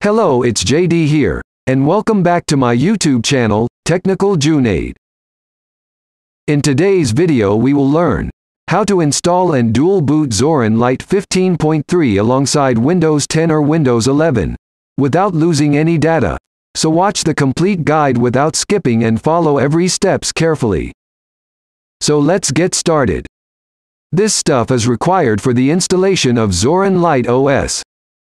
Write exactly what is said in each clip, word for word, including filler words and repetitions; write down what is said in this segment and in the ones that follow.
Hello, it's J D here, and welcome back to my YouTube channel, Technical Junaid. In today's video we will learn how to install and dual boot Zorin Lite fifteen point three alongside Windows ten or Windows eleven, without losing any data. So watch the complete guide without skipping and follow every steps carefully. So let's get started. This stuff is required for the installation of Zorin Lite O S.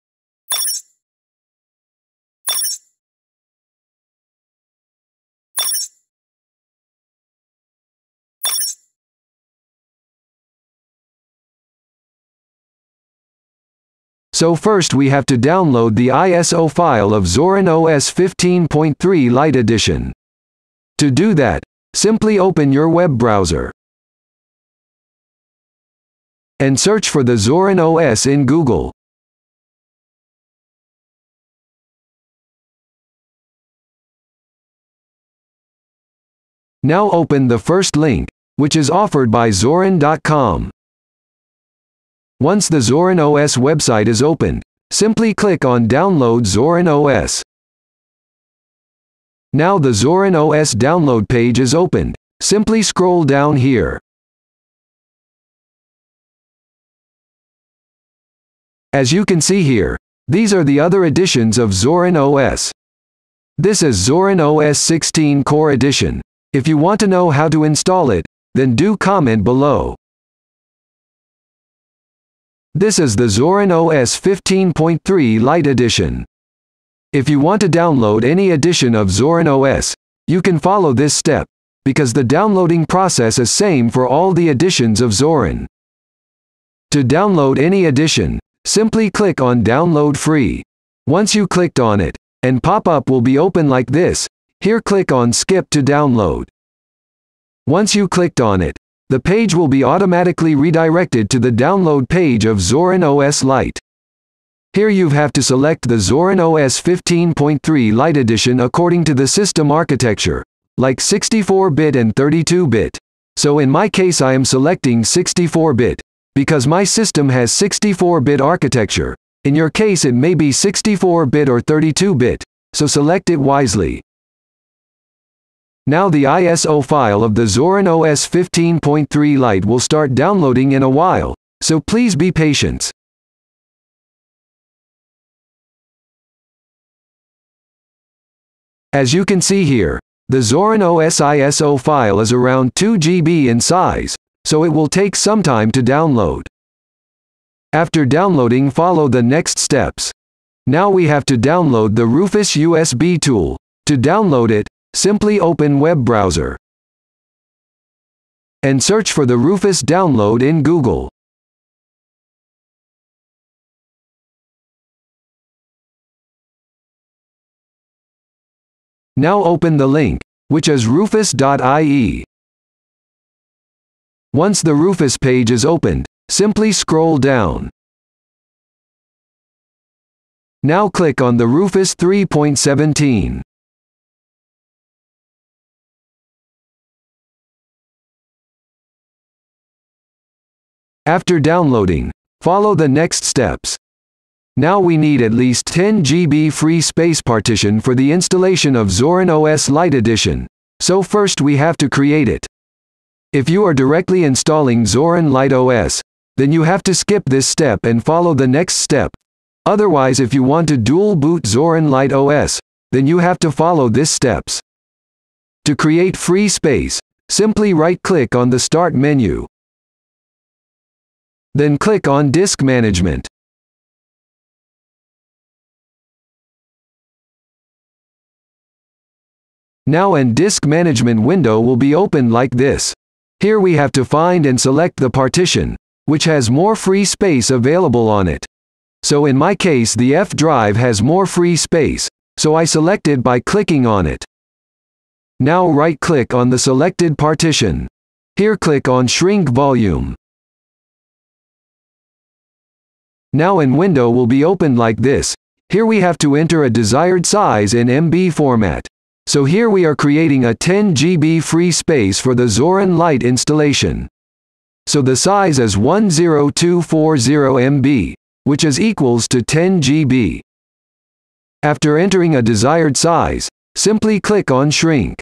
So first we have to download the I S O file of Zorin O S fifteen point three Lite Edition. To do that, simply open your web browser and search for the Zorin O S in Google. Now open the first link, which is offered by Zorin dot com. Once the Zorin O S website is opened, simply click on Download Zorin O S. Now the Zorin O S download page is opened. Simply scroll down here. As you can see here, these are the other editions of Zorin O S. This is Zorin O S sixteen Core Edition. If you want to know how to install it, then do comment below. This is the Zorin O S fifteen point three Lite Edition. If you want to download any edition of Zorin O S, you can follow this step, because the downloading process is same for all the editions of Zorin. To download any edition, simply click on Download Free. Once you clicked on it, and pop-up will be open like this. Here click on Skip to download. Once you clicked on it, the page will be automatically redirected to the download page of Zorin O S Lite. Here you have to select the Zorin O S fifteen point three Lite Edition according to the system architecture, like sixty-four bit and thirty-two bit. So in my case I am selecting sixty-four bit, because my system has sixty-four bit architecture. In your case it may be sixty-four bit or thirty-two bit, so select it wisely. Now the I S O file of the Zorin O S fifteen point three Lite will start downloading in a while, so please be patient. As you can see here, the Zorin O S I S O file is around two gigabytes in size, so it will take some time to download. After downloading, follow the next steps. Now we have to download the Rufus U S B tool. To download it, simply open web browser and search for the Rufus download in Google. Now open the link, which is rufus dot I E. Once the Rufus page is opened, simply scroll down. Now click on the Rufus three point seventeen. After downloading, follow the next steps. Now we need at least ten gigabytes free space partition for the installation of Zorin O S Lite Edition, so first we have to create it. If you are directly installing Zorin Lite O S, then you have to skip this step and follow the next step. Otherwise, if you want to dual boot Zorin Lite O S, then you have to follow these steps. To create free space, simply right-click on the Start menu. Then click on Disk Management. Now an Disk Management window will be opened like this. Here we have to find and select the partition, which has more free space available on it. So in my case the F drive has more free space, so I select it by clicking on it. Now right-click on the selected partition. Here click on Shrink Volume. Now an window will be opened like this. Here we have to enter a desired size in M B format. So here we are creating a ten gigabytes free space for the Zorin Lite installation. So the size is one zero two four zero megabytes, which is equals to ten gigabytes. After entering a desired size, simply click on Shrink.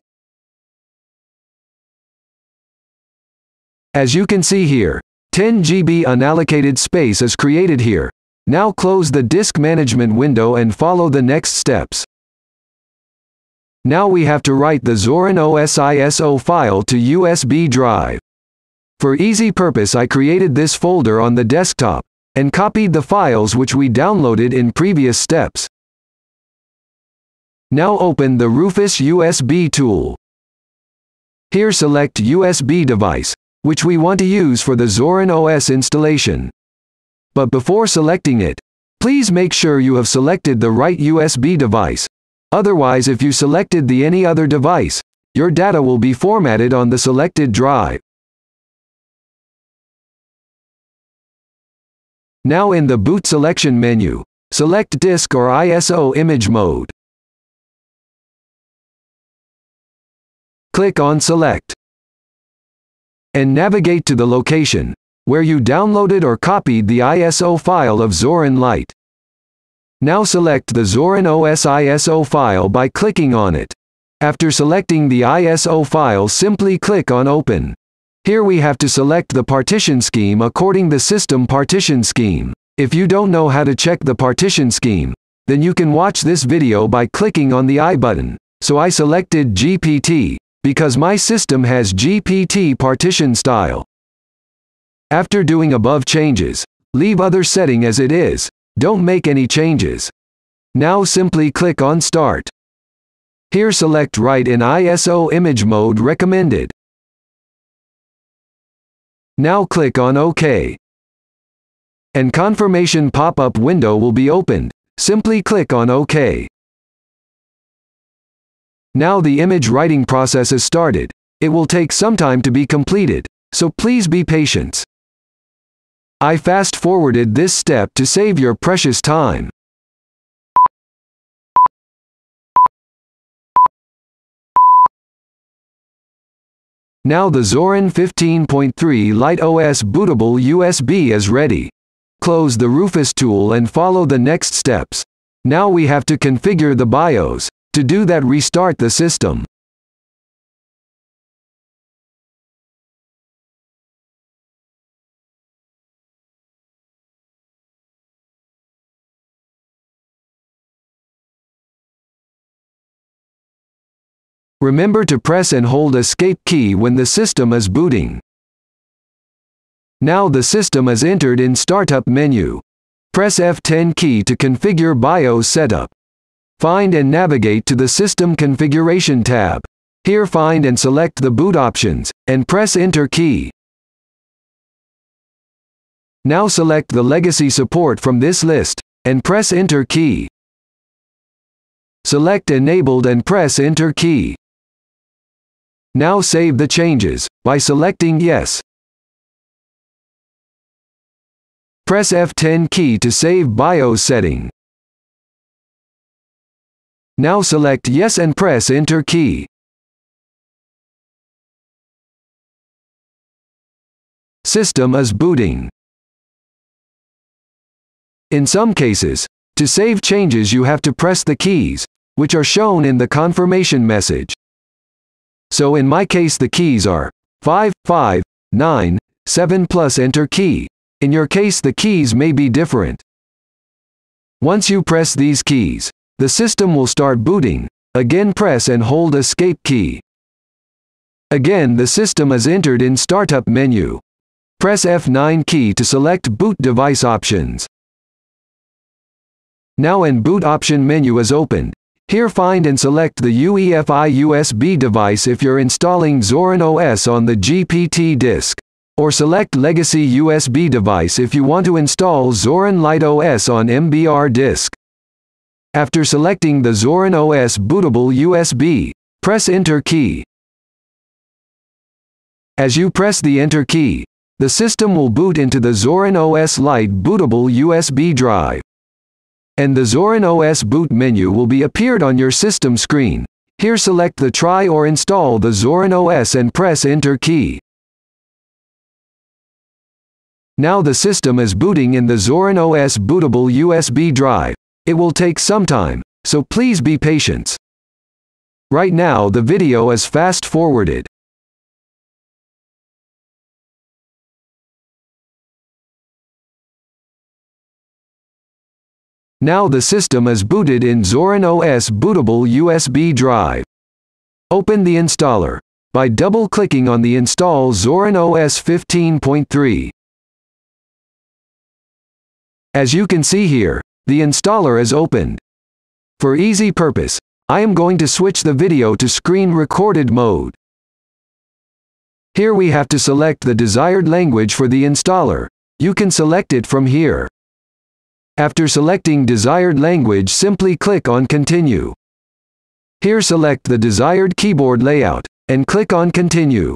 As you can see here, ten gigabytes unallocated space is created here. Now close the disk management window and follow the next steps. Now we have to write the Zorin O S I S O file to U S B drive. For easy purpose I created this folder on the desktop, and copied the files which we downloaded in previous steps. Now open the Rufus U S B tool. Here select U S B device, which we want to use for the Zorin O S installation. But before selecting it, please make sure you have selected the right U S B device. Otherwise, if you selected the any other device, your data will be formatted on the selected drive. Now in the boot selection menu, select disk or I S O image mode. Click on Select. And navigate to the location where you downloaded or copied the I S O file of Zorin Lite. Now select the Zorin O S I S O file by clicking on it. After selecting the I S O file, simply click on Open. Here we have to select the partition scheme according the system partition scheme. If you don't know how to check the partition scheme, then you can watch this video by clicking on the I button. So I selected G P T, because my system has G P T partition style. After doing above changes, leave other setting as it is. Don't make any changes. Now simply click on Start. Here select Write in I S O image mode recommended. Now click on OK. And confirmation pop-up window will be opened. Simply click on OK. Now the image writing process is started. It will take some time to be completed, so please be patient. I fast-forwarded this step to save your precious time. Now the Zorin fifteen point three Lite O S bootable U S B is ready. Close the Rufus tool and follow the next steps. Now we have to configure the BIOS. To do that, restart the system. Remember to press and hold Escape key when the system is booting. Now the system is entered in Startup menu. Press F ten key to configure BIOS setup. Find and navigate to the System Configuration tab. Here find and select the boot options, and press Enter key. Now select the legacy support from this list, and press Enter key. Select Enabled and press Enter key. Now save the changes by selecting Yes. Press F ten key to save BIOS setting. Now select Yes and press Enter key. System is booting. In some cases, to save changes you have to press the keys, which are shown in the confirmation message. So in my case the keys are five, five, nine, seven plus Enter key. In your case the keys may be different. Once you press these keys, the system will start booting. Again press and hold Escape key. Again the system is entered in Startup menu. Press F nine key to select Boot Device Options. Now an Boot Option menu is opened. Here find and select the U E F I U S B device if you're installing Zorin O S on the G P T disk. Or select Legacy U S B device if you want to install Zorin Lite O S on M B R disk. After selecting the Zorin O S bootable U S B, press Enter key. As you press the Enter key, the system will boot into the Zorin O S Lite bootable U S B drive. And the Zorin O S boot menu will be appeared on your system screen. Here select the Try or Install the Zorin O S and press Enter key. Now the system is booting in the Zorin O S bootable U S B drive. It will take some time, so please be patient. Right now the video is fast forwarded. Now the system is booted in Zorin O S bootable U S B drive. Open the installer by double-clicking on the Install Zorin O S fifteen point three. As you can see here, the installer is opened. For easy purpose, I am going to switch the video to screen recorded mode. Here we have to select the desired language for the installer. You can select it from here. After selecting desired language, simply click on Continue. Here select the desired keyboard layout, and click on Continue.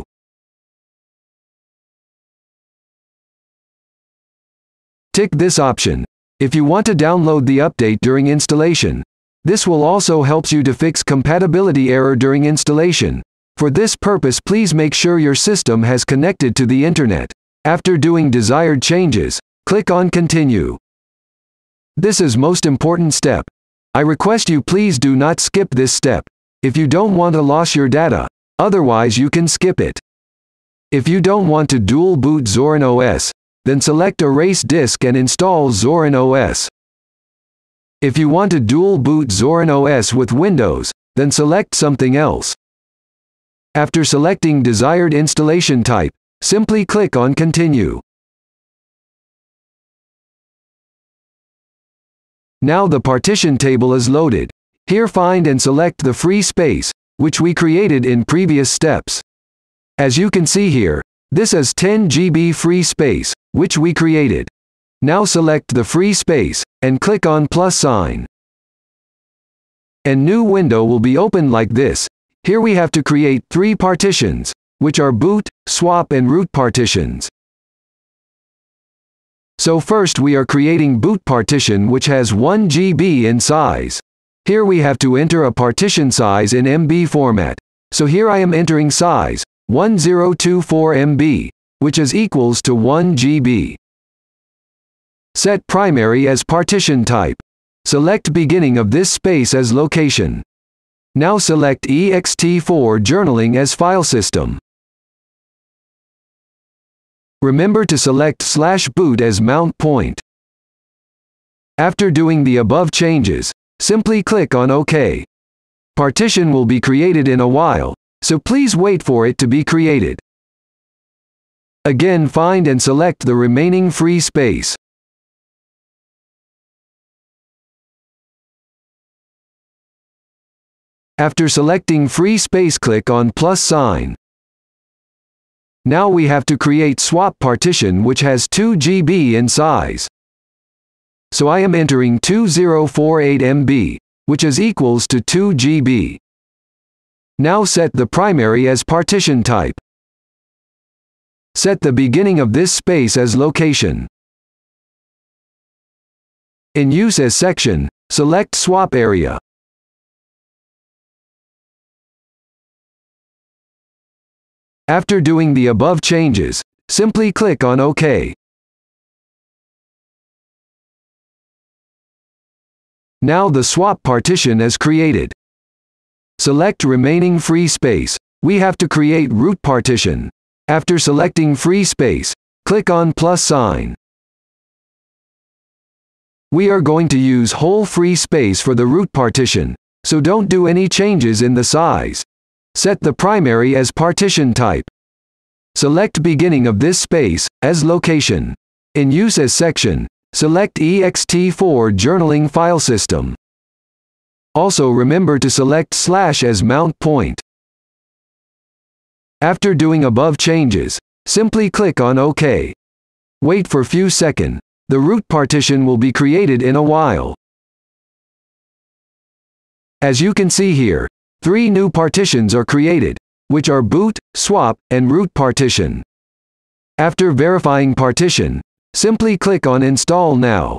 Tick this option if you want to download the update during installation. This will also help you to fix compatibility error during installation. For this purpose, please make sure your system has connected to the internet. After doing desired changes, click on Continue. This is most important step. I request you please do not skip this step if you don't want to lose your data, otherwise you can skip it. If you don't want to dual boot Zorin O S, then select Erase Disk and install Zorin O S. If you want to dual boot Zorin O S with Windows, then select something else. After selecting desired installation type, simply click on Continue. Now the partition table is loaded. Here find and select the free space, which we created in previous steps. As you can see here, this is ten gigabytes free space, which we created. Now select the free space, and click on plus sign. A new window will be opened like this. Here we have to create three partitions, which are boot, swap and root partitions. So first we are creating boot partition, which has one gigabyte in size. Here we have to enter a partition size in M B format. So here I am entering size one thousand twenty-four megabytes, which is equals to one gigabyte. Set primary as partition type. Select beginning of this space as location. Now select E X T four journaling as file system. Remember to select slash boot as mount point. After doing the above changes, simply click on OK. Partition will be created in a while, so please wait for it to be created. Again, find and select the remaining free space. After selecting free space, click on plus sign. Now we have to create swap partition, which has two gigabytes in size. So I am entering two thousand forty-eight megabytes, which is equals to two gigabytes. Now set the primary as partition type. Set the beginning of this space as location. In use as section, select swap area. After doing the above changes, simply click on OK. Now the swap partition is created. Select remaining free space. We have to create root partition. After selecting free space, click on plus sign. We are going to use whole free space for the root partition, so don't do any changes in the size. Set the primary as partition type. Select beginning of this space as location. In use as section, select E X T four journaling file system. Also remember to select slash as mount point. After doing above changes, simply click on OK. Wait for few seconds. The root partition will be created in a while. As you can see here, three new partitions are created, which are boot, swap, and root partition. After verifying partition, simply click on Install Now.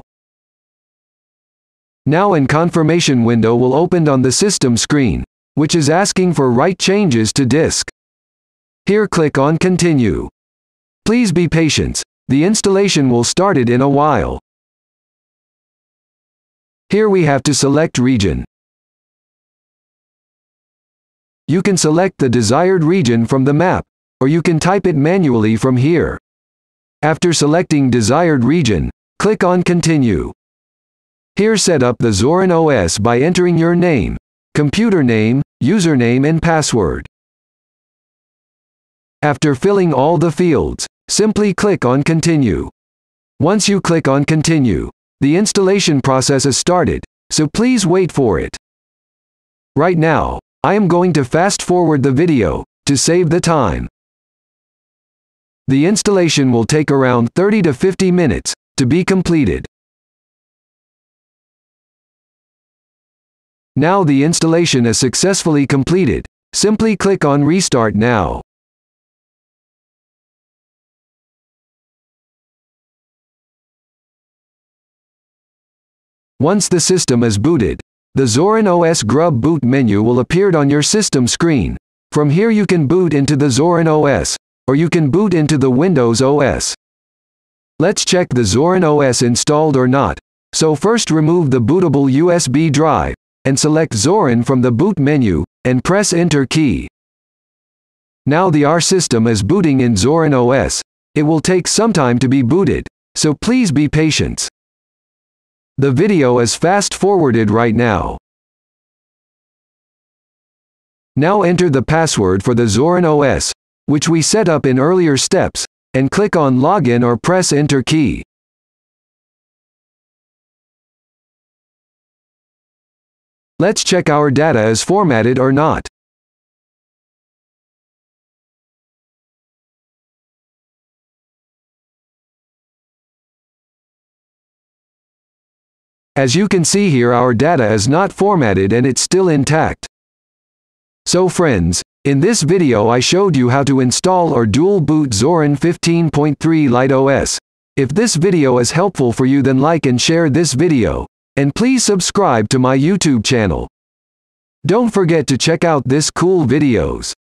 Now a confirmation window will open on the system screen, which is asking for write changes to disk. Here click on Continue. Please be patient, the installation will start it in a while. Here we have to select region. you can select the desired region from the map, or you can type it manually from here. After selecting desired region, click on Continue. Here set up the Zorin O S by entering your name, computer name, username and password. After filling all the fields, simply click on Continue. Once you click on Continue, the installation process is started, so please wait for it. Right now, I am going to fast forward the video, to save the time. The installation will take around thirty to fifty minutes, to be completed. Now the installation is successfully completed, simply click on Restart Now. Once the system is booted, the Zorin O S Grub Boot menu will appear on your system screen. From here you can boot into the Zorin O S, or you can boot into the Windows O S. Let's check the Zorin O S installed or not. So first remove the bootable U S B drive, and select Zorin from the boot menu, and press Enter key. Now the R system is booting in Zorin O S. It will take some time to be booted, so please be patient. The video is fast forwarded right now. Now enter the password for the Zorin O S, which we set up in earlier steps, and click on Login or press Enter key. Let's check our data is formatted or not. As you can see here, our data is not formatted and it's still intact. So friends, in this video I showed you how to install or dual boot Zorin fifteen point three Lite O S. If this video is helpful for you, then like and share this video, and please subscribe to my YouTube channel. Don't forget to check out this cool videos.